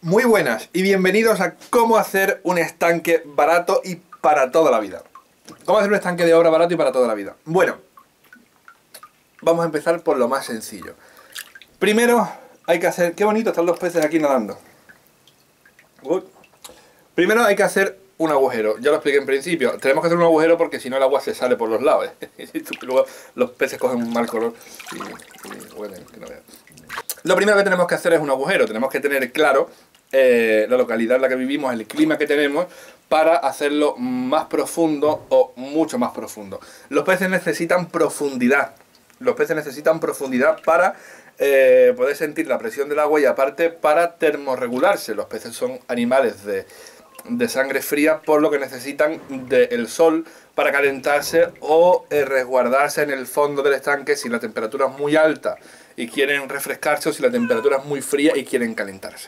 Muy buenas y bienvenidos a cómo hacer un estanque barato y para toda la vida. ¿Cómo hacer un estanque de obra barato y para toda la vida? Bueno, vamos a empezar por lo más sencillo. Primero hay que hacer... ¡Qué bonito están los peces aquí nadando! Primero hay que hacer un agujero. Ya lo expliqué en principio. Tenemos que hacer un agujero porque si no el agua se sale por los lados, Y luego los peces cogen un mal color y huelen, que no vean. Lo primero que tenemos que hacer es un agujero. Tenemos que tener claro la localidad en la que vivimos, el clima que tenemos, para hacerlo más profundo o mucho más profundo. Los peces necesitan profundidad. Los peces necesitan profundidad para poder sentir la presión del agua y aparte para termorregularse. Los peces son animales de sangre fría, por lo que necesitan del sol para calentarse o resguardarse en el fondo del estanque si la temperatura es muy alta y quieren refrescarse, o si la temperatura es muy fría y quieren calentarse.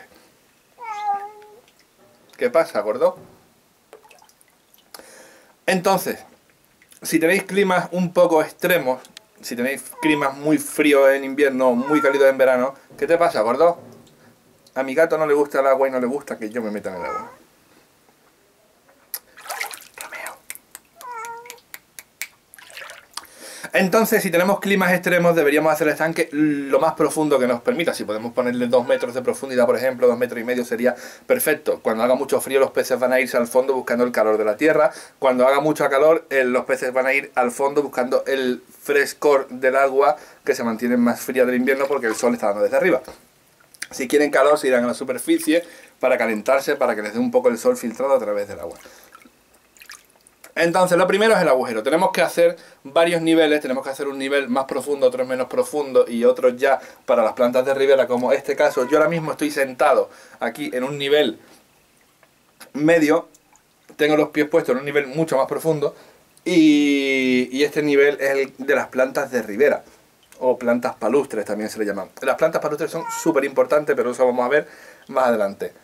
¿Qué pasa, gordo? Entonces, si tenéis climas un poco extremos, si tenéis climas muy fríos en invierno, muy cálidos en verano, ¿qué te pasa, gordo? A mi gato no le gusta el agua y no le gusta que yo me meta en el agua. Entonces, si tenemos climas extremos, deberíamos hacer el estanque lo más profundo que nos permita. Si podemos ponerle 2 metros de profundidad, por ejemplo, 2,5 metros sería perfecto. Cuando haga mucho frío, los peces van a irse al fondo buscando el calor de la tierra. Cuando haga mucho calor, los peces van a ir al fondo buscando el frescor del agua, que se mantiene más fría del invierno porque el sol está dando desde arriba. Si quieren calor, se irán a la superficie para calentarse, para que les dé un poco el sol filtrado a través del agua. Entonces, lo primero es el agujero. Tenemos que hacer varios niveles. Tenemos que hacer un nivel más profundo, otros menos profundo y otros ya para las plantas de ribera, como este caso. Yo ahora mismo estoy sentado aquí en un nivel medio. Tengo los pies puestos en un nivel mucho más profundo. Y este nivel es el de las plantas de ribera, o plantas palustres también se le llaman. Las plantas palustres son súper importantes, pero eso vamos a ver más adelante.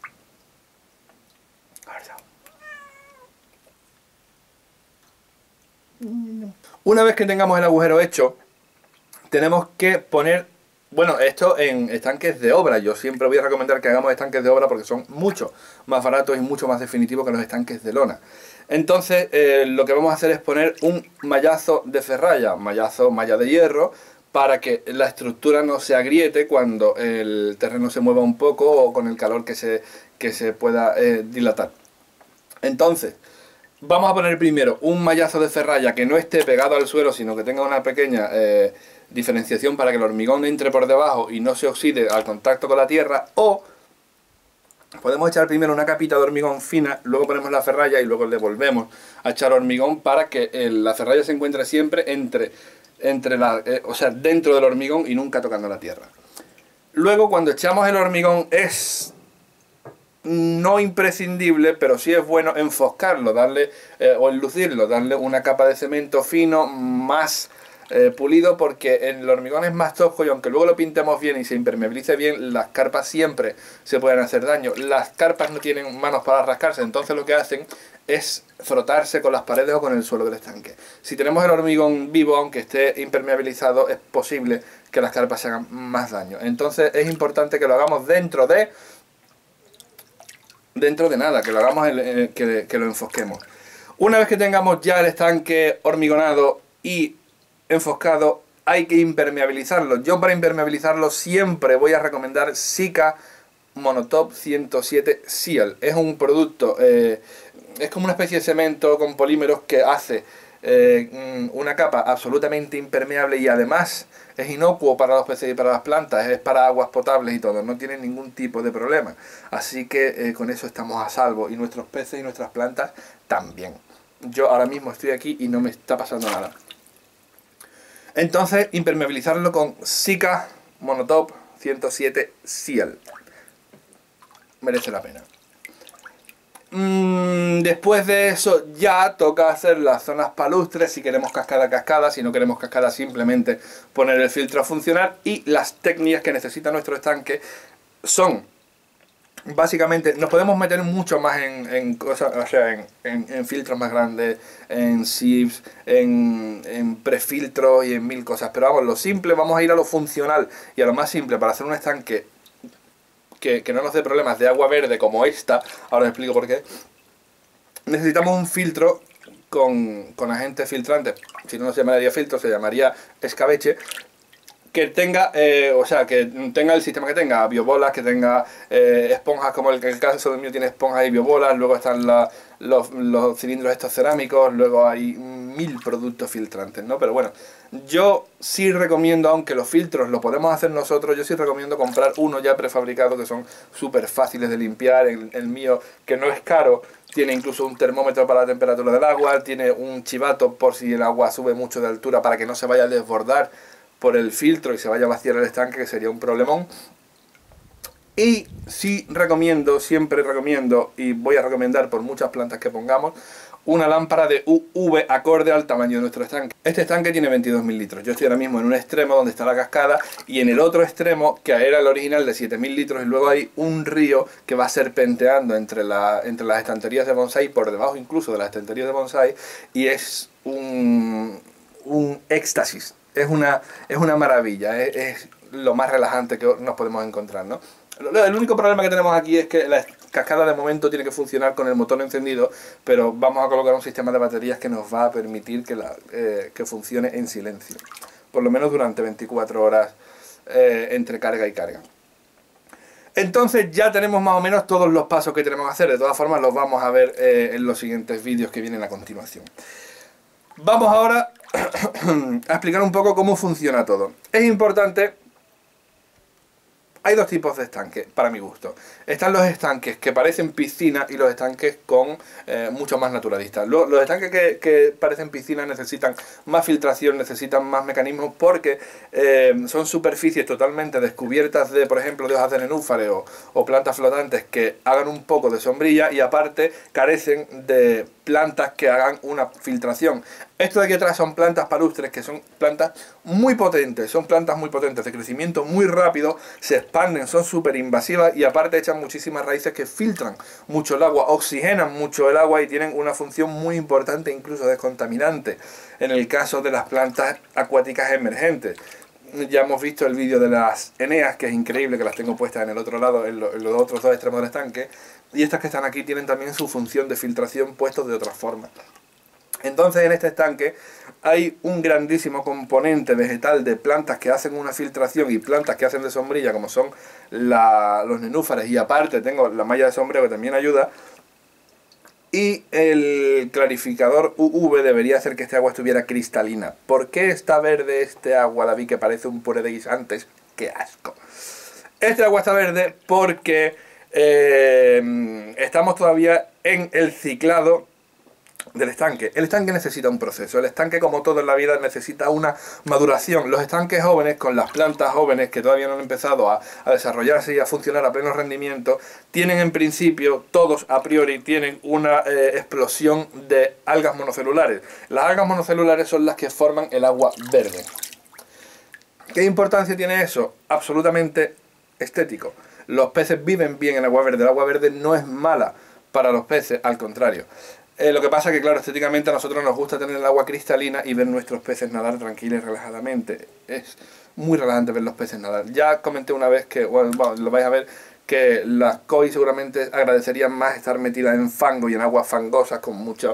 Una vez que tengamos el agujero hecho, tenemos que poner, bueno, esto en estanques de obra. Yo siempre voy a recomendar que hagamos estanques de obra porque son mucho más baratos y mucho más definitivos que los estanques de lona. Entonces, lo que vamos a hacer es poner un mallazo de ferralla, malla de hierro, para que la estructura no se agriete cuando el terreno se mueva un poco o con el calor que se pueda dilatar. Entonces, vamos a poner primero un mallazo de ferralla que no esté pegado al suelo, sino que tenga una pequeña diferenciación para que el hormigón entre por debajo y no se oxide al contacto con la tierra. O podemos echar primero una capita de hormigón fina, luego ponemos la ferralla y luego le volvemos a echar hormigón para que la ferralla se encuentre siempre o sea, dentro del hormigón y nunca tocando la tierra. Luego, cuando echamos el hormigón, es no imprescindible, pero sí es bueno enfoscarlo, o enlucirlo, darle una capa de cemento fino más pulido, porque el hormigón es más tosco y aunque luego lo pintemos bien y se impermeabilice bien, las carpas siempre se pueden hacer daño. Las carpas no tienen manos para rascarse, entonces lo que hacen es frotarse con las paredes o con el suelo del estanque. Si tenemos el hormigón vivo, aunque esté impermeabilizado, es posible que las carpas se hagan más daño. Entonces es importante que lo hagamos dentro de nada, que lo hagamos, que lo enfosquemos. Una vez que tengamos ya el estanque hormigonado y enfoscado, hay que impermeabilizarlo. Yo para impermeabilizarlo siempre voy a recomendar Sika Monotop 107 Seal. Es un producto, es como una especie de cemento con polímeros que hace una capa absolutamente impermeable y además es inocuo para los peces y para las plantas, es para aguas potables y todo, no tiene ningún tipo de problema. Así que con eso estamos a salvo y nuestros peces y nuestras plantas también. Yo ahora mismo estoy aquí y no me está pasando nada. Entonces, impermeabilizarlo con Sika Monotop 107 Seal. Merece la pena. Después de eso ya toca hacer las zonas palustres, si queremos cascada, cascada, si no queremos cascada simplemente poner el filtro a funcionar. Y las técnicas que necesita nuestro estanque son, básicamente, nos podemos meter mucho más en cosas, o sea, en filtros más grandes, en sieves, en prefiltros y en mil cosas, pero vamos, lo simple, vamos a ir a lo funcional y a lo más simple para hacer un estanque que no nos dé problemas de agua verde como esta, ahora os explico por qué, necesitamos un filtro con agentes filtrantes. Si no se llamaría filtro, se llamaría escabeche, que tenga, o sea, que tenga el sistema que tenga, biobolas, que tenga esponjas, como el caso del mío tiene esponjas y biobolas, luego están los cilindros estos cerámicos, luego hay 1000 productos filtrantes, ¿no? Pero bueno, yo sí recomiendo, aunque los filtros lo podemos hacer nosotros, yo sí recomiendo comprar uno ya prefabricado, que son súper fáciles de limpiar. El mío, que no es caro, tiene incluso un termómetro para la temperatura del agua, tiene un chivato por si el agua sube mucho de altura para que no se vaya a desbordar por el filtro y se vaya a vaciar el estanque, que sería un problemón. Y sí recomiendo, siempre recomiendo, y voy a recomendar por muchas plantas que pongamos, una lámpara de UV acorde al tamaño de nuestro estanque. Este estanque tiene 22.000 litros. Yo estoy ahora mismo en un extremo donde está la cascada y en el otro extremo, que era el original de 7.000 litros, y luego hay un río que va serpenteando entre las estanterías de bonsai, por debajo incluso de las estanterías de bonsai, y es un éxtasis. Es una maravilla, es lo más relajante que nos podemos encontrar, ¿no? El único problema que tenemos aquí es que la cascada de momento tiene que funcionar con el motor encendido, pero vamos a colocar un sistema de baterías que nos va a permitir que funcione en silencio, por lo menos durante 24 horas entre carga y carga. Entonces ya tenemos más o menos todos los pasos que tenemos que hacer. De todas formas los vamos a ver en los siguientes vídeos que vienen a continuación. Vamos ahora a explicar un poco cómo funciona todo. Es importante. Hay dos tipos de estanques, para mi gusto. Están los estanques que parecen piscina y los estanques con mucho más naturalistas. Los estanques que parecen piscina necesitan más filtración, necesitan más mecanismos, porque son superficies totalmente descubiertas de, por ejemplo, de hojas de nenúfar o plantas flotantes que hagan un poco de sombrilla, y aparte carecen de plantas que hagan una filtración. Esto de aquí atrás son plantas palustres, que son plantas muy potentes, de crecimiento muy rápido, se expanden, son súper invasivas y aparte echan muchísimas raíces que filtran mucho el agua, oxigenan mucho el agua y tienen una función muy importante, incluso descontaminante, en el caso de las plantas acuáticas emergentes. Ya hemos visto el vídeo de las eneas, que es increíble, que las tengo puestas en el otro lado, en los otros dos extremos del estanque, y estas que están aquí tienen también su función de filtración puestos de otra forma. Entonces en este estanque hay un grandísimo componente vegetal de plantas que hacen una filtración y plantas que hacen de sombrilla, como son los nenúfares, y aparte tengo la malla de sombrero que también ayuda. Y el clarificador UV debería hacer que este agua estuviera cristalina. ¿Por qué está verde este agua, David, que parece un puré de guisantes? ¡Qué asco! Este agua está verde porque estamos todavía en el ciclado del estanque. El estanque necesita un proceso. El estanque, como todo en la vida, necesita una maduración. Los estanques jóvenes, con las plantas jóvenes que todavía no han empezado a desarrollarse y a funcionar a pleno rendimiento, tienen en principio, todos a priori, tienen una explosión de algas monocelulares. Las algas monocelulares son las que forman el agua verde. ¿Qué importancia tiene eso? Absolutamente estético. Los peces viven bien en agua verde. El agua verde no es mala para los peces, al contrario. Lo que pasa es que, claro, estéticamente a nosotros nos gusta tener el agua cristalina y ver nuestros peces nadar tranquilos y relajadamente. Es muy relajante ver los peces nadar. Ya comenté una vez que, bueno, lo vais a ver, que las koi seguramente agradecerían más estar metidas en fango y en aguas fangosas con muchos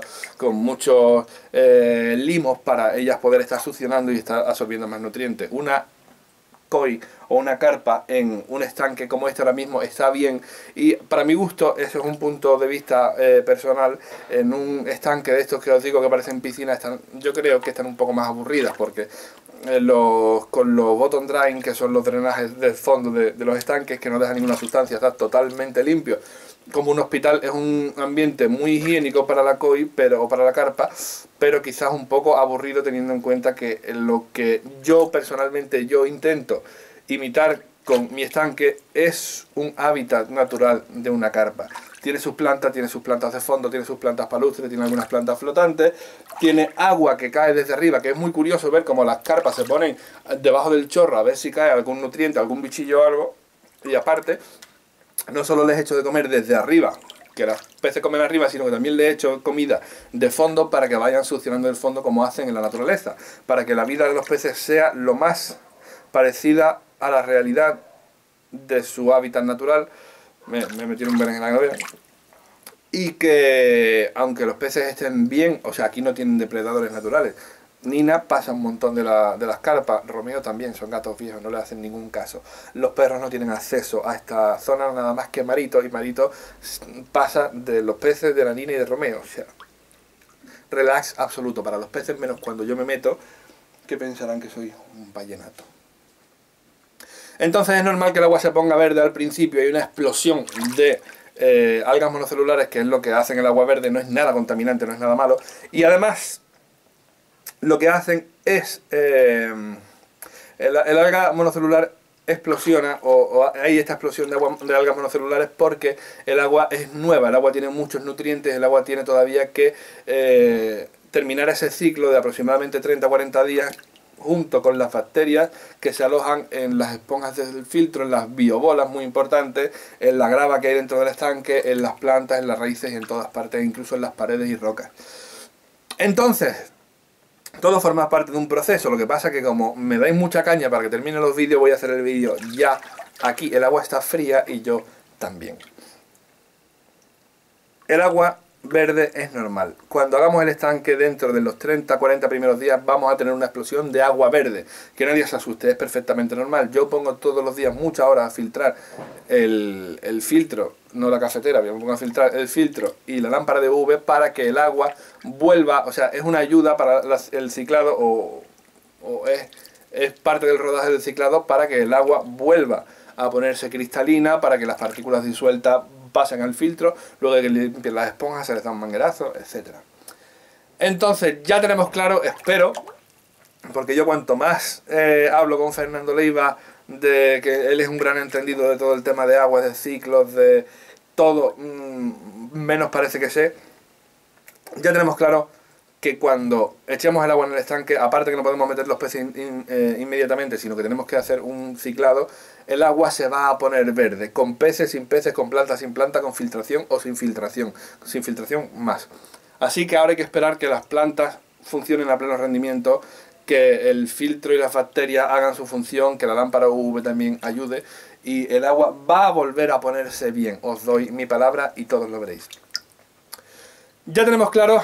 limos, para ellas poder estar succionando y estar absorbiendo más nutrientes. Una koi o una carpa en un estanque como este ahora mismo está bien, y para mi gusto, eso es un punto de vista personal, en un estanque de estos que os digo que parecen piscinas, yo creo que están un poco más aburridas, porque con los bottom drain, que son los drenajes del fondo de los estanques, que no dejan ninguna sustancia, está totalmente limpio. Como un hospital, es un ambiente muy higiénico para la koi o para la carpa, pero quizás un poco aburrido, teniendo en cuenta que lo que yo personalmente intento imitar con mi estanque es un hábitat natural de una carpa. Tiene sus plantas de fondo, tiene sus plantas palustres, tiene algunas plantas flotantes, tiene agua que cae desde arriba, que es muy curioso ver cómo las carpas se ponen debajo del chorro a ver si cae algún nutriente, algún bichillo o algo. Y aparte, no solo les echo de comer desde arriba, que los peces comen arriba, sino que también les echo comida de fondo para que vayan succionando el fondo como hacen en la naturaleza, para que la vida de los peces sea lo más parecida a la realidad de su hábitat natural. Me metí un berenjena que no vean. Y que aunque los peces estén bien, o sea, aquí no tienen depredadores naturales. Nina pasa un montón de las carpas, Romeo también, son gatos viejos, no le hacen ningún caso. Los perros no tienen acceso a esta zona nada más que Marito, y Marito pasa de los peces de la Nina y de Romeo. O sea, relax absoluto para los peces, menos cuando yo me meto, que pensarán que soy un vallenato. Entonces es normal que el agua se ponga verde al principio, hay una explosión de algas monocelulares, que es lo que hacen el agua verde, no es nada contaminante, no es nada malo, y además lo que hacen es el alga monocelular explosiona, o hay esta explosión de algas monocelulares porque el agua es nueva, el agua tiene muchos nutrientes, el agua tiene todavía que terminar ese ciclo de aproximadamente 30-40 días junto con las bacterias que se alojan en las esponjas del filtro, en las biobolas muy importantes, en la grava que hay dentro del estanque, en las plantas, en las raíces y en todas partes, incluso en las paredes y rocas. Entonces, todo forma parte de un proceso, lo que pasa que como me dais mucha caña para que termine los vídeos, voy a hacer el vídeo ya. Aquí el agua está fría y yo también. El agua verde es normal. Cuando hagamos el estanque dentro de los 30-40 primeros días vamos a tener una explosión de agua verde. Que nadie se asuste, es perfectamente normal. Yo pongo todos los días muchas horas a filtrar el filtro, no la cafetera, me pongo a filtrar el filtro y la lámpara de UV para que el agua vuelva, o sea, es una ayuda para el ciclado o es parte del rodaje del ciclado para que el agua vuelva a ponerse cristalina, para que las partículas disueltas pasen al filtro, luego de que limpien las esponjas se les da un manguerazo, etc. Entonces ya tenemos claro, espero, porque yo cuanto más hablo con Fernando Leiva, de que él es un gran entendido de todo el tema de aguas, de ciclos, de todo, menos parece que sé, ya tenemos claro que cuando echemos el agua en el estanque, aparte que no podemos meter los peces inmediatamente, sino que tenemos que hacer un ciclado, el agua se va a poner verde, con peces, sin peces, con plantas, sin planta, con filtración o sin filtración más. Así que ahora hay que esperar que las plantas funcionen a pleno rendimiento, que el filtro y las bacterias hagan su función, que la lámpara UV también ayude, y el agua va a volver a ponerse bien, os doy mi palabra y todos lo veréis. Ya tenemos claro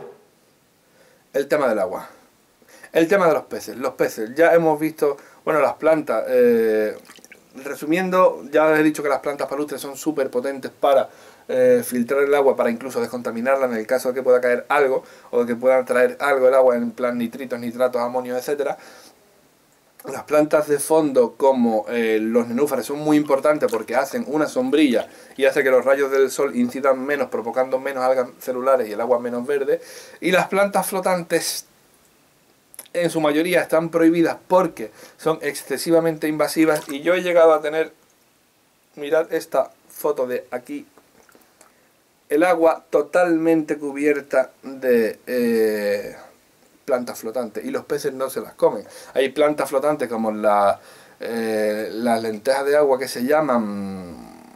el tema del agua, el tema de los peces, ya hemos visto, bueno, las plantas, resumiendo, ya les he dicho que las plantas palustres son súper potentes para filtrar el agua, para incluso descontaminarla en el caso de que pueda caer algo, o de que pueda traer algo el agua en plan nitritos, nitratos, amonio, etcétera. Las plantas de fondo como los nenúfares son muy importantes porque hacen una sombrilla y hace que los rayos del sol incidan menos, provocando menos algas celulares y el agua menos verde. Y las plantas flotantes en su mayoría están prohibidas porque son excesivamente invasivas, y yo he llegado a tener, mirad esta foto de aquí, el agua totalmente cubierta de plantas flotantes, y los peces no se las comen. Hay plantas flotantes como las lentejas de agua que se llaman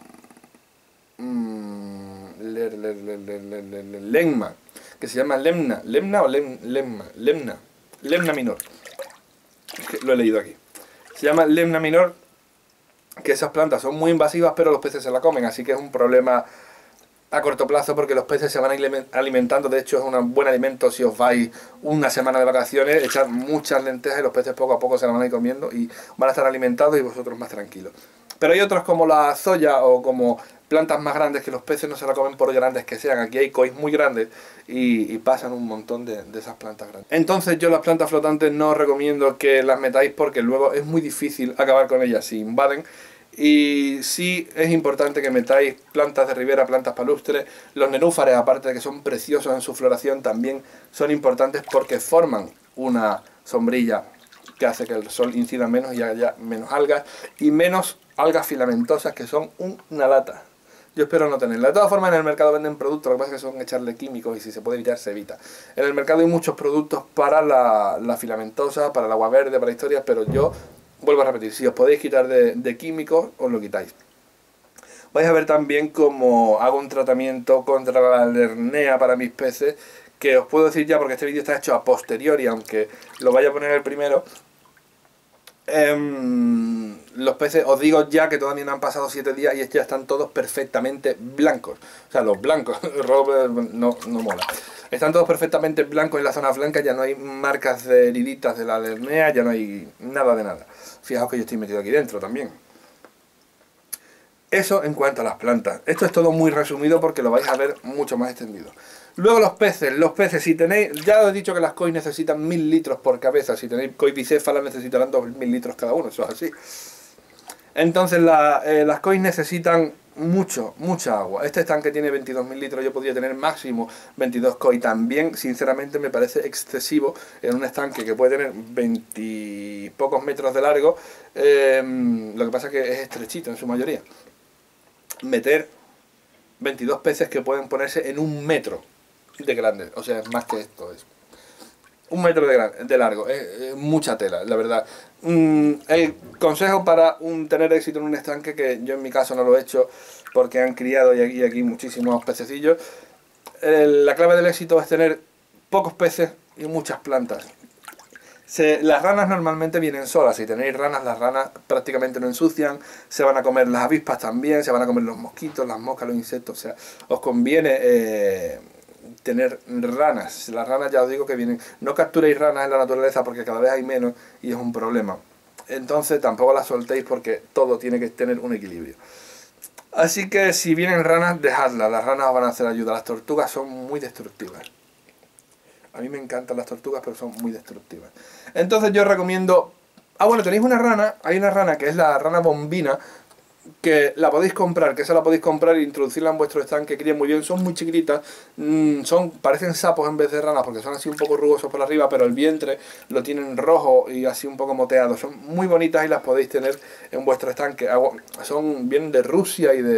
lemna, que se llama lemna minor, lo he leído aquí, se llama lemna minor, que esas plantas son muy invasivas pero los peces se la comen, así que es un problema a corto plazo porque los peces se van alimentando. De hecho es un buen alimento si os vais una semana de vacaciones, echar muchas lentejas y los peces poco a poco se las van a ir comiendo y van a estar alimentados y vosotros más tranquilos. Pero hay otros como la soya o como plantas más grandes que los peces no se la comen por grandes que sean. Aquí hay cois muy grandes y pasan un montón de esas plantas grandes. Entonces yo las plantas flotantes no os recomiendo que las metáis porque luego es muy difícil acabar con ellas si invaden. Y sí es importante que metáis plantas de ribera, plantas palustres. Los nenúfares, aparte de que son preciosos en su floración, también son importantes porque forman una sombrilla que hace que el sol incida menos y haya menos algas, y menos algas filamentosas que son una lata. Yo espero no tenerla. De todas formas, en el mercado venden productos, lo que pasa es que son echarle químicos y si se puede evitar, se evita. En el mercado hay muchos productos para la filamentosa, para el agua verde, para historias, pero yo vuelvo a repetir, si os podéis quitar de químicos, os lo quitáis. Vais a ver también cómo hago un tratamiento contra la lernea para mis peces, que os puedo decir ya porque este vídeo está hecho a posteriori, aunque lo vaya a poner el primero. Los peces, os digo ya que todavía no han pasado 7 días y ya están todos perfectamente blancos. O sea, los blancos, Robert, no mola. Están todos perfectamente blancos en la zona blanca, ya no hay marcas de heriditas de la alernea, ya no hay nada de nada. Fijaos que yo estoy metido aquí dentro también. Eso en cuanto a las plantas. Esto es todo muy resumido porque lo vais a ver mucho más extendido. Luego los peces, si tenéis, ya os he dicho que las koi necesitan 1000 litros por cabeza. Si tenéis koi bicéfalas necesitarán 2000 litros cada uno, eso es así. Entonces las koi necesitan mucha agua. Este estanque tiene 22.000 litros, yo podría tener máximo 22 koi. También, sinceramente, me parece excesivo en un estanque que puede tener 20 y pocos metros de largo. Lo que pasa es que es estrechito en su mayoría. Meter 22 peces que pueden ponerse en 1 metro de grande, o sea, es más que esto, es 1 metro de largo, es mucha tela, la verdad. El consejo para tener éxito en un estanque, que yo en mi caso no lo he hecho porque han criado y aquí muchísimos pececillos, la clave del éxito es tener pocos peces y muchas plantas. Las ranas normalmente vienen solas. Si tenéis ranas, las ranas prácticamente no ensucian, se van a comer las avispas también, se van a comer los mosquitos, las moscas, los insectos. O sea, os conviene tener ranas. Las ranas, ya os digo que vienen. No capturéis ranas en la naturaleza porque cada vez hay menos y es un problema. Entonces tampoco las soltéis porque todo tiene que tener un equilibrio. Así que si vienen ranas, dejadlas. Las ranas os van a hacer ayuda. Las tortugas son muy destructivas. A mí me encantan las tortugas, pero son muy destructivas. Entonces yo recomiendo... Ah, bueno, tenéis una rana. Hay una rana que es la rana bombina, que la podéis comprar, que esa la podéis comprar e introducirla en vuestro estanque. Crían muy bien, son muy chiquititas. Parecen sapos en vez de ranas, porque son así un poco rugosos por arriba, pero el vientre lo tienen rojo y así un poco moteado. Son muy bonitas y las podéis tener en vuestro estanque. Vienen de Rusia y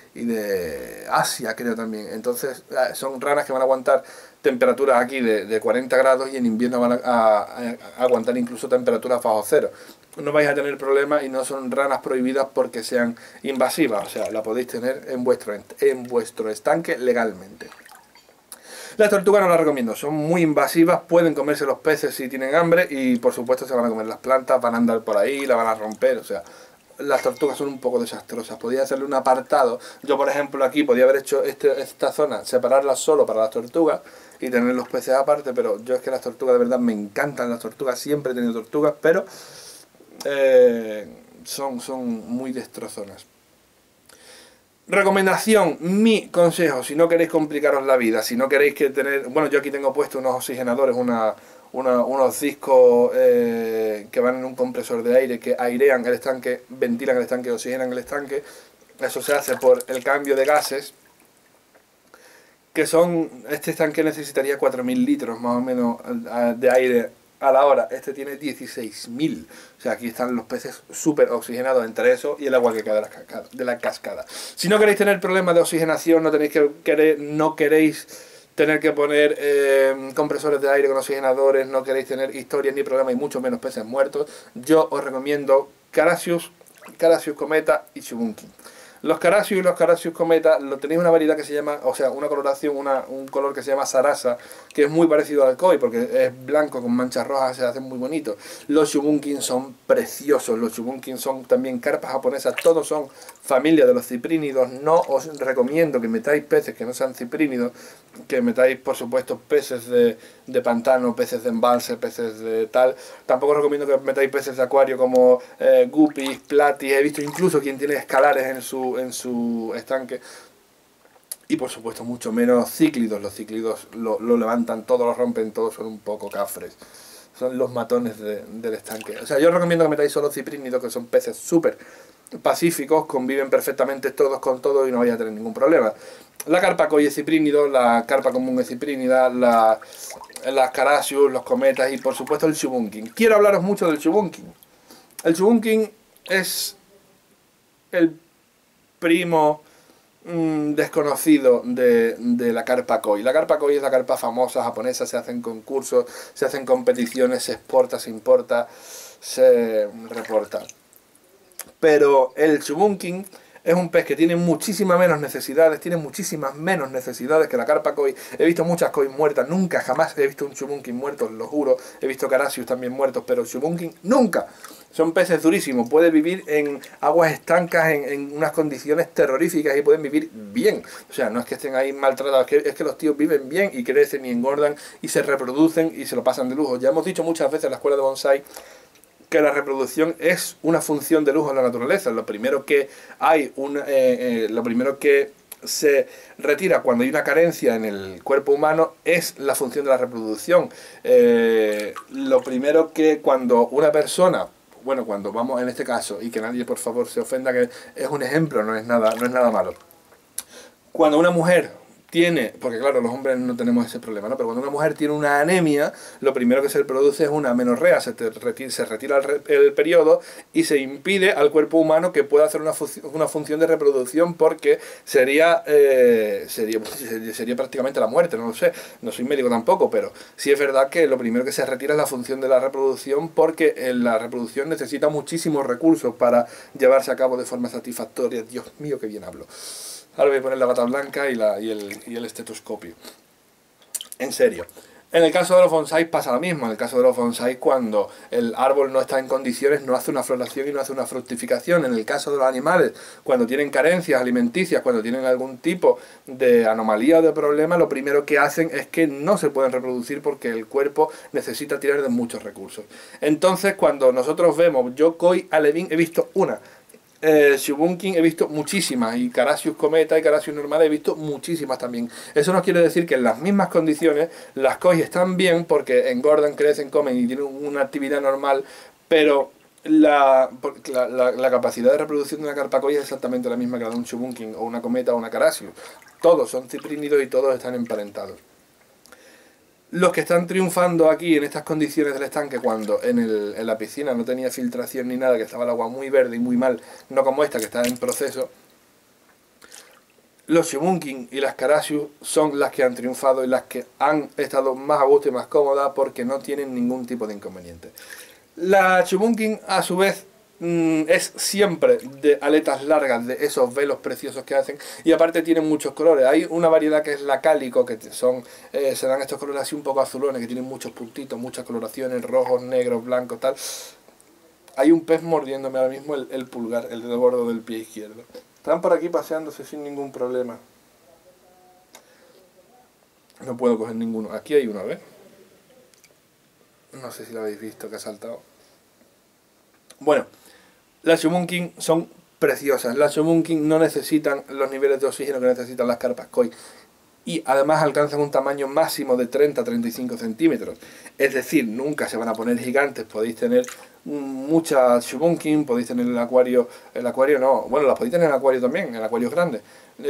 de Asia, creo también. Entonces son ranas que van a aguantar temperaturas aquí de 40 grados y en invierno van a aguantar incluso temperaturas bajo cero. No vais a tener problemas y no son ranas prohibidas porque sean invasivas. O sea, la podéis tener en vuestro estanque legalmente. Las tortugas no las recomiendo, son muy invasivas, pueden comerse los peces si tienen hambre y por supuesto se van a comer las plantas, van a andar por ahí, la van a romper, o sea... Las tortugas son un poco desastrosas. Podía hacerle un apartado. Yo, por ejemplo, aquí podía haber hecho esta zona, separarla solo para las tortugas y tener los peces aparte, pero yo es que las tortugas de verdad me encantan las tortugas. Siempre he tenido tortugas, pero son muy destrozonas. Recomendación, mi consejo, si no queréis complicaros la vida, si no queréis bueno, yo aquí tengo puesto unos oxigenadores, unos discos que van en un compresor de aire que airean el estanque, ventilan el estanque, oxigenan el estanque. Eso se hace por el cambio de gases, este estanque necesitaría 4000 litros más o menos de aire a la hora. Este tiene 16.000. O sea, aquí están los peces súper oxigenados entre eso y el agua que cae de la cascada. Si no queréis tener problemas de oxigenación, no queréis tener que poner compresores de aire con oxigenadores, no queréis tener historias ni problemas y mucho menos peces muertos, yo os recomiendo Carassius Cometa y Chubunqui. Los Carassius y los Carassius Cometa tenéis una variedad que se llama, o sea, una coloración, un color que se llama Sarasa, que es muy parecido al koi porque es blanco con manchas rojas, se hacen muy bonitos. Los Chubunqui son preciosos, los Chubunqui son también carpas japonesas, todos son familia de los ciprínidos. No os recomiendo que metáis peces que no sean ciprínidos, que metáis por supuesto peces de pantano, peces de embalse, peces de tal. Tampoco os recomiendo que metáis peces de acuario como guppies, platis. He visto incluso quien tiene escalares en su estanque. Y por supuesto mucho menos cíclidos. Los cíclidos lo levantan todo, lo rompen todo, son un poco cafres. Son los matones del estanque. O sea, yo os recomiendo que metáis solo ciprínidos, que son peces súper pacíficos, conviven perfectamente todos con todos y no vais a tener ningún problema. La carpa koi es ciprínido, la carpa común es ciprínida, las Carassius, los cometas y por supuesto el Chubunqui. Quiero hablaros mucho del Chubunqui. El Chubunqui es el primo desconocido de la carpa koi. La carpa koi es la carpa famosa japonesa, se hacen concursos, se hacen competiciones, se exporta, se importa, se reporta. Pero el Chubunqui es un pez que tiene muchísimas menos necesidades, tiene muchísimas menos necesidades que la carpa koi. He visto muchas koi muertas, nunca jamás he visto un chubunkin muerto, os lo juro. He visto carasius también muertos, pero chubunkin nunca. Son peces durísimos, pueden vivir en aguas estancas, en unas condiciones terroríficas y pueden vivir bien. O sea, no es que estén ahí maltratados, es que los tíos viven bien y crecen y engordan y se reproducen y se lo pasan de lujo. Ya hemos dicho muchas veces en la escuela de bonsai que la reproducción es una función de lujo en la naturaleza. Lo primero que lo primero que se retira cuando hay una carencia en el cuerpo humano es la función de la reproducción. Lo primero que cuando una persona, bueno, cuando vamos en este caso, y que nadie por favor se ofenda, que es un ejemplo, no es nada malo. Cuando una mujer tiene, porque claro, los hombres no tenemos ese problema, ¿no? Pero cuando una mujer tiene una anemia, lo primero que se produce es una amenorrea, se retira el periodo y se impide al cuerpo humano que pueda hacer una función de reproducción, porque sería prácticamente la muerte, no lo sé, no soy médico tampoco, pero sí es verdad que lo primero que se retira es la función de la reproducción, porque la reproducción necesita muchísimos recursos para llevarse a cabo de forma satisfactoria. Dios mío, qué bien hablo. Ahora voy a poner la bata blanca y el estetoscopio. En serio. En el caso de los bonsai pasa lo mismo. En el caso de los bonsai, cuando el árbol no está en condiciones, no hace una floración y no hace una fructificación. En el caso de los animales, cuando tienen carencias alimenticias, cuando tienen algún tipo de anomalía o de problema, lo primero que hacen es que no se pueden reproducir porque el cuerpo necesita tirar de muchos recursos. Entonces, cuando nosotros vemos, yo koi alevín he visto una, Shubunkin he visto muchísimas, y Carasius cometa y Carasius normal he visto muchísimas también. Eso no quiere decir que en las mismas condiciones las koi están bien porque engordan, crecen, comen y tienen una actividad normal, pero la capacidad de reproducción de una carpa koi es exactamente la misma que la de un Shubunkin o una cometa o una Carasius. Todos son ciprínidos y todos están emparentados. Los que están triunfando aquí en estas condiciones del estanque, cuando en la piscina no tenía filtración ni nada, que estaba el agua muy verde y muy mal, no como esta que está en proceso, los Shubunkin y las Carasius son las que han triunfado y las que han estado más a gusto y más cómodas porque no tienen ningún tipo de inconveniente. La Shubunkin, a su vez, es siempre de aletas largas, de esos velos preciosos que hacen, y aparte tienen muchos colores. Hay una variedad que es la cálico, que se dan estos colores así un poco azulones, que tienen muchos puntitos, muchas coloraciones, rojos, negros, blancos, tal. Hay un pez mordiéndome ahora mismo el pulgar, el dedo gordo del pie izquierdo. Están por aquí paseándose sin ningún problema. No puedo coger ninguno. Aquí hay uno, ¿ves? No sé si lo habéis visto, que ha saltado. Bueno, las Shubunkin son preciosas. Las Shubunkin no necesitan los niveles de oxígeno que necesitan las carpas koi. Y además alcanzan un tamaño máximo de 30-35 centímetros. Es decir, nunca se van a poner gigantes. Podéis tener muchas Shubunkin, podéis tener el acuario no, bueno, las podéis tener en el acuario también, en acuarios grandes.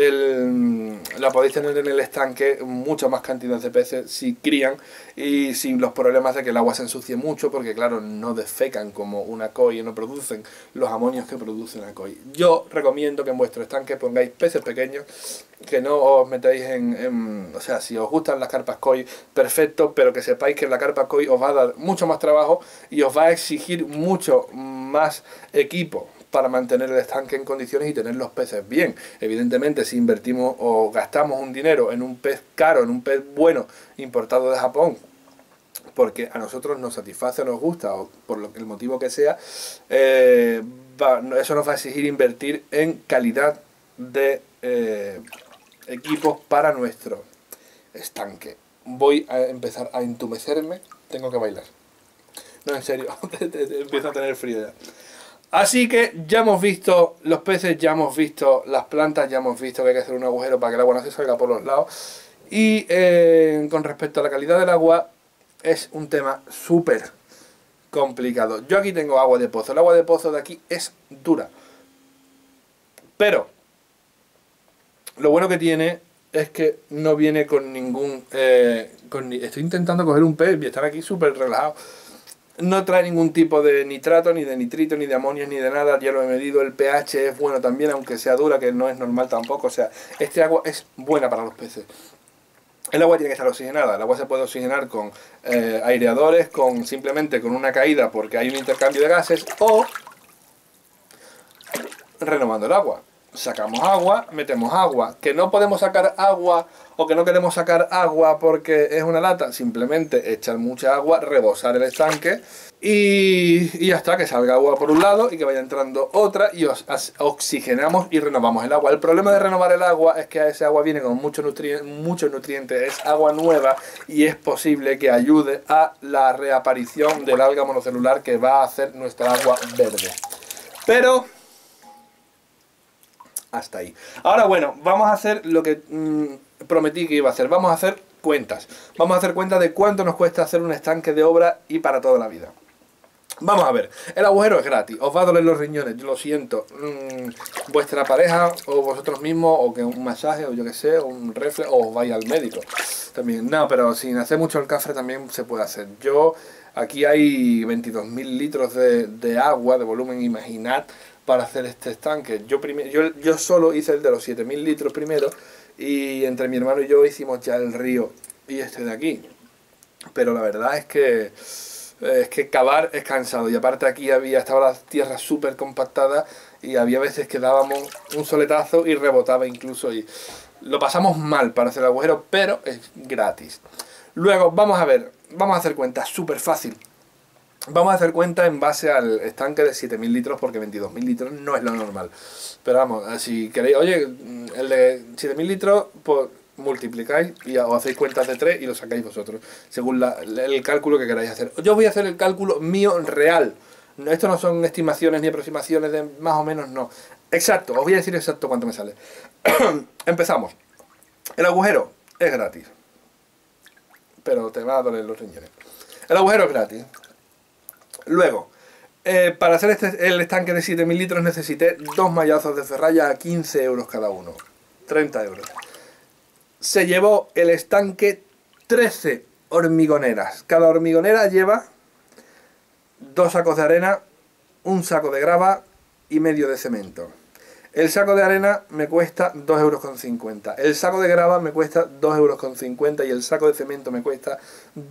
La podéis tener en el estanque mucha más cantidad de peces si crían y sin los problemas de que el agua se ensucie mucho, porque claro, no defecan como una koi y no producen los amonios que produce una koi. Yo recomiendo que en vuestro estanque pongáis peces pequeños, que no os metáis o sea, si os gustan las carpas koi, perfecto, pero que sepáis que la carpa koi os va a dar mucho más trabajo y os va a exigir mucho más equipo para mantener el estanque en condiciones y tener los peces bien. Evidentemente, si invertimos o gastamos un dinero en un pez caro, en un pez bueno, importado de Japón, porque a nosotros nos satisface, nos gusta, o por el motivo que sea, eso nos va a exigir invertir en calidad de equipos para nuestro estanque. Voy a empezar a entumecerme, tengo que bailar. No, en serio, empiezo a tener frío ya. Así que ya hemos visto los peces, ya hemos visto las plantas, ya hemos visto que hay que hacer un agujero para que el agua no se salga por los lados. Y con respecto a la calidad del agua, es un tema súper complicado. Yo aquí tengo agua de pozo. El agua de pozo de aquí es dura. Pero lo bueno que tiene es que no viene con ningún... estoy intentando coger un pez y estar aquí súper relajado. No trae ningún tipo de nitrato, ni de nitrito, ni de amonio, ni de nada. Ya lo he medido, el pH es bueno también, aunque sea dura, que no es normal tampoco. O sea, este agua es buena para los peces. El agua tiene que estar oxigenada. El agua se puede oxigenar con aireadores, simplemente con una caída porque hay un intercambio de gases, o renovando el agua. sacamos agua, metemos agua. ¿Que no podemos sacar agua o que no queremos sacar agua porque es una lata? Simplemente echar mucha agua, rebosar el estanque y ya está, que salga agua por un lado y que vaya entrando otra y oxigenamos y renovamos el agua. El problema de renovar el agua es que a ese agua viene con muchos nutrientes, es agua nueva y es posible que ayude a la reaparición del alga monocelular que va a hacer nuestra agua verde. Pero hasta ahí. Ahora bueno, vamos a hacer lo que prometí que iba a hacer. Vamos a hacer cuentas. Vamos a hacer cuentas de cuánto nos cuesta hacer un estanque de obra y para toda la vida. Vamos a ver, el agujero es gratis, os va a doler los riñones, yo lo siento, vuestra pareja o vosotros mismos, o que un masaje, o yo que sé, o un refle, o os vais al médico también. No, pero sin hacer mucho el cafre también se puede hacer. Yo, aquí hay 22.000 litros de agua, de volumen, imaginad, para hacer este estanque. Yo solo hice el de los 7.000 litros primero, y entre mi hermano y yo hicimos ya el río y este de aquí. Pero la verdad es que cavar es cansado, y aparte aquí estaba la tierra súper compactada y había veces que dábamos un soletazo y rebotaba incluso, y lo pasamos mal para hacer el agujero, pero es gratis. Luego vamos a ver, vamos a hacer cuentas, súper fácil. Vamos a hacer cuenta en base al estanque de 7.000 litros, porque 22.000 litros no es lo normal. Pero vamos, si queréis, oye, el de 7.000 litros, pues multiplicáis y os hacéis cuentas de 3 y lo sacáis vosotros, según el cálculo que queráis hacer. Yo voy a hacer el cálculo mío real. Esto no son estimaciones ni aproximaciones de más o menos, no. Exacto, os voy a decir exacto cuánto me sale. Empezamos. El agujero es gratis, pero te va a doler los riñones. El agujero es gratis. Luego, para hacer el estanque de 7.000 litros necesité 2 mallazos de ferralla a 15 euros cada uno. 30 euros. Se llevó el estanque 13 hormigoneras. Cada hormigonera lleva 2 sacos de arena, un saco de grava y medio de cemento. El saco de arena me cuesta 2,50 €. El saco de grava me cuesta 2,50 € y el saco de cemento me cuesta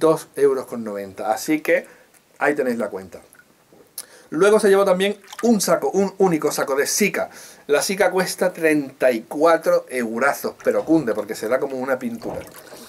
2,90 €. Así que ahí tenéis la cuenta. Luego se llevó también un único saco de sica. La sica cuesta 34 eurazos, pero cunde, porque se da como una pintura.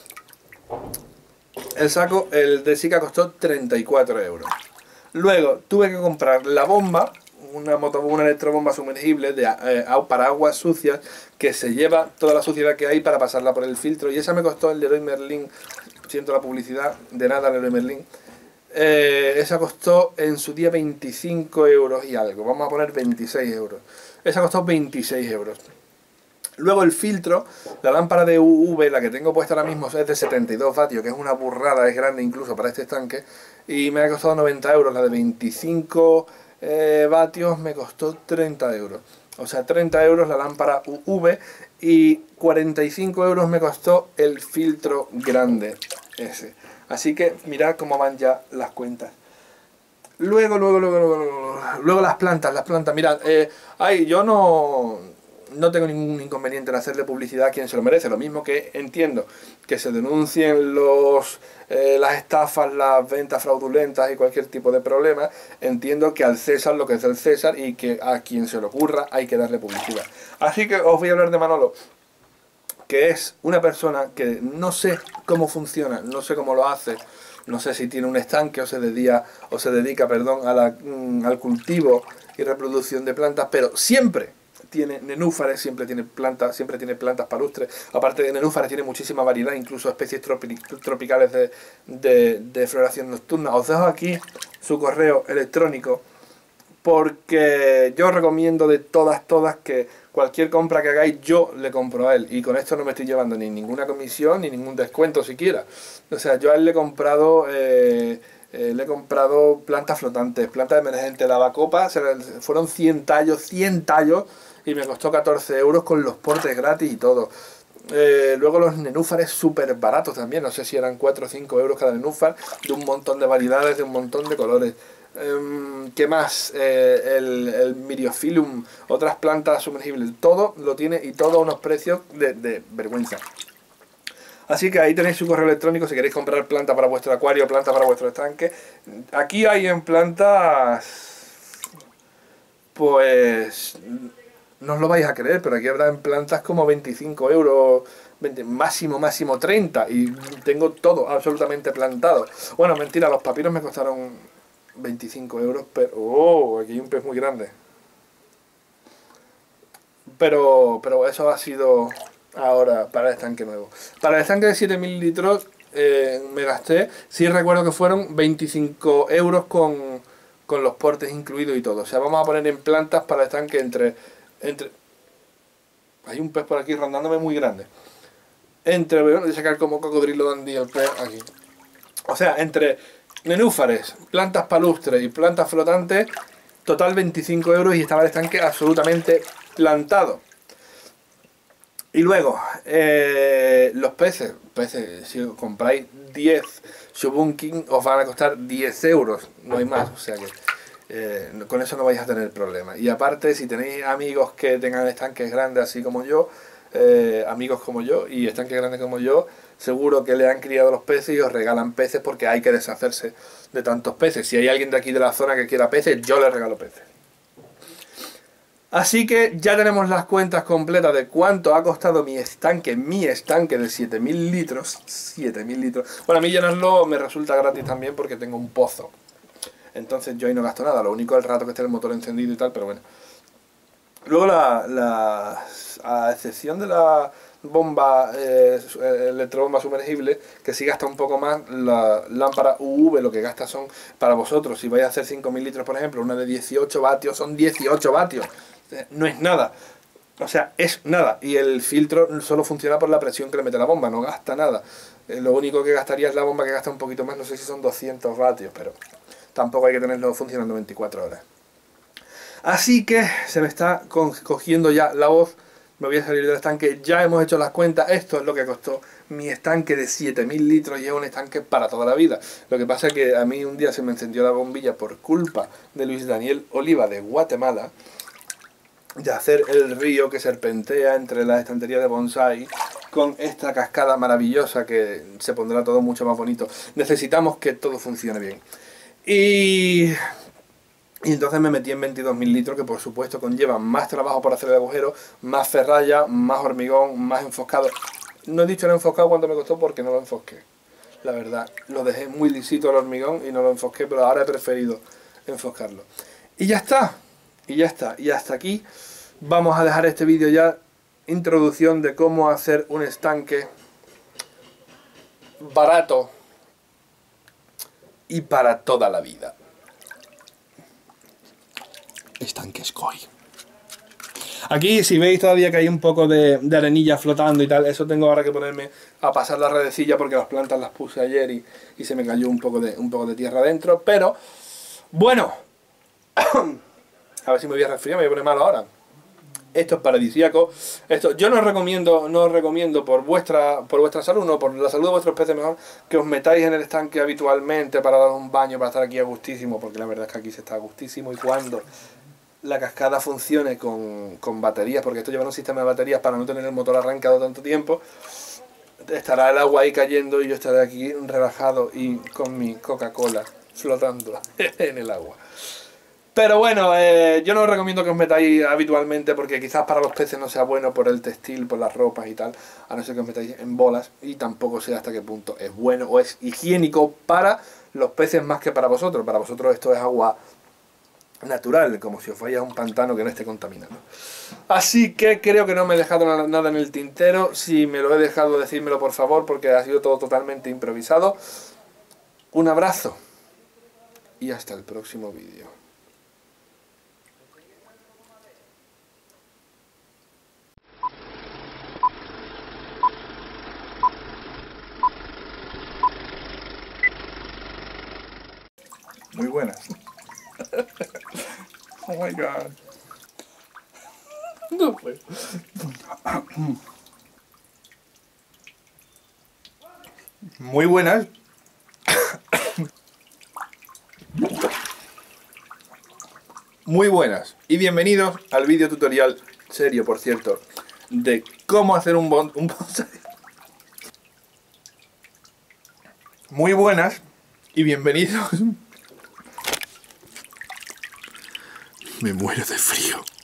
El de sica costó 34 euros. Luego tuve que comprar la bomba, una electrobomba sumergible para aguas sucias, que se lleva toda la suciedad que hay para pasarla por el filtro. Y esa me costó el Leroy Merlin, siento la publicidad, de nada Leroy Merlin. Esa costó en su día 25 euros y algo, vamos a poner 26 euros. Esa costó 26 euros. Luego el filtro, la lámpara de UV, la que tengo puesta ahora mismo, es de 72 vatios, que es una burrada, es grande incluso para este estanque, y me ha costado 90 euros. La de 25 vatios me costó 30 euros. O sea, 30 euros la lámpara UV y 45 euros me costó el filtro grande ese. Así que mirad cómo van ya las cuentas. Luego las plantas, mirad, yo no tengo ningún inconveniente en hacerle publicidad a quien se lo merece. Lo mismo que entiendo que se denuncien las estafas, las ventas fraudulentas y cualquier tipo de problema. Entiendo que al César lo que es del César y que a quien se le ocurra hay que darle publicidad. Así que os voy a hablar de Manolo, que es una persona que no sé cómo funciona, no sé cómo lo hace, no sé si tiene un estanque o se dedica al cultivo y reproducción de plantas, pero siempre tiene nenúfares, siempre tiene plantas palustres. Aparte de nenúfares tiene muchísima variedad, incluso especies tropicales de floración nocturna. Os dejo aquí su correo electrónico, porque yo recomiendo de todas que cualquier compra que hagáis yo le compro a él, y con esto no me estoy llevando ni ninguna comisión ni ningún descuento siquiera. O sea, yo a él le he comprado plantas flotantes, plantas emergentes, lavacopas, fueron 100 tallos y me costó 14 euros con los portes gratis y todo. Luego los nenúfares súper baratos también, no sé si eran 4 o 5 euros cada nenúfar, de un montón de variedades, de un montón de colores. ¿Qué más? El Myriophyllum, otras plantas sumergibles, todo lo tiene, y todo a unos precios de vergüenza. Así que ahí tenéis su correo electrónico si queréis comprar planta para vuestro acuario, planta para vuestro estanque. Aquí hay en plantas, pues no os lo vais a creer, pero aquí habrá en plantas como 25 euros, 20, máximo 30, y tengo todo absolutamente plantado. Bueno, mentira, los papiros me costaron 25 euros, pero... ¡Oh! Aquí hay un pez muy grande. Pero eso ha sido ahora para el estanque nuevo. Para el estanque de 7000 litros me gasté, sí recuerdo que fueron 25 euros con los portes incluidos y todo. O sea, vamos a poner en plantas para el estanque entre... Hay un pez por aquí rondándome muy grande. Voy a sacar como cocodrilo dandí el pez aquí. O sea, entre nenúfares, plantas palustres y plantas flotantes, total 25 euros y estaba el estanque absolutamente plantado. Y luego, los peces, si compráis 10 Shubunkin os van a costar 10 euros, no hay más, o sea que con eso no vais a tener problemas. Y aparte, si tenéis amigos que tengan estanques grandes así como yo, amigos como yo y estanques grandes como yo, seguro que le han criado los peces y os regalan peces porque hay que deshacerse de tantos peces. Si hay alguien de aquí de la zona que quiera peces, yo le regalo peces. Así que ya tenemos las cuentas completas de cuánto ha costado mi estanque de 7000 litros. 7000 litros. Bueno, a mí llenarlo me resulta gratis también porque tengo un pozo. Entonces yo ahí no gasto nada, lo único es el rato que esté el motor encendido y tal, pero bueno. Luego a excepción de la bomba, electrobomba sumergible, que sí gasta un poco más, la lámpara UV lo que gasta son, para vosotros, si vais a hacer 5000 litros por ejemplo, una de 18 vatios, son 18 vatios. No es nada. O sea, es nada. Y el filtro solo funciona por la presión que le mete la bomba, no gasta nada. Lo único que gastaría es la bomba, que gasta un poquito más, no sé si son 200 vatios, pero tampoco hay que tenerlo funcionando 24 horas. Así que se me está cogiendo ya la voz, me voy a salir del estanque, ya hemos hecho las cuentas, esto es lo que costó mi estanque de 7000 litros y es un estanque para toda la vida. Lo que pasa es que a mí un día se me encendió la bombilla por culpa de Luis Daniel Oliva de Guatemala, de hacer el río que serpentea entre las estanterías de bonsai con esta cascada maravillosa que se pondrá todo mucho más bonito. Necesitamos que todo funcione bien. Y entonces me metí en 22.000 litros, que por supuesto conlleva más trabajo por hacer el agujero, más ferralla, más hormigón, más enfoscado. No he dicho el enfoscado cuánto me costó porque no lo enfosqué. La verdad, lo dejé muy lisito el hormigón y no lo enfosqué, pero ahora he preferido enfoscarlo. Y ya está. Y ya está. Y hasta aquí vamos a dejar este vídeo ya. Introducción de cómo hacer un estanque barato y para toda la vida. Estanque Scoy. Aquí, si veis todavía que hay un poco de arenilla flotando y tal, eso tengo ahora que ponerme a pasar la redecilla porque las plantas las puse ayer y se me cayó un poco de tierra adentro. Pero, bueno, a ver si me voy a resfriar, me voy a poner malo ahora. Esto es paradisíaco. Esto yo no os recomiendo por vuestra salud, no, por la salud de vuestros peces mejor, que os metáis en el estanque habitualmente para dar un baño, para estar aquí a gustísimo, porque la verdad es que aquí se está a gustísimo. Y cuando la cascada funcione con baterías, porque esto lleva un sistema de baterías para no tener el motor arrancado tanto tiempo, estará el agua ahí cayendo y yo estaré aquí relajado y con mi Coca-Cola flotando en el agua. Pero bueno, yo no os recomiendo que os metáis habitualmente porque quizás para los peces no sea bueno por el textil, por las ropas y tal, a no ser que os metáis en bolas, y tampoco sé hasta qué punto es bueno o es higiénico para los peces más que para vosotros. Para vosotros esto es agua natural, como si os fuera a un pantano que no esté contaminado. Así que creo que no me he dejado nada en el tintero. Si me lo he dejado, decídmelo por favor, porque ha sido todo totalmente improvisado. Un abrazo y hasta el próximo vídeo. Muy buenas. Oh my god. No puedo. Muy buenas. Muy buenas. Y bienvenidos al vídeo tutorial, serio por cierto, de cómo hacer un bonsai. Muy buenas y bienvenidos. Me muero de frío.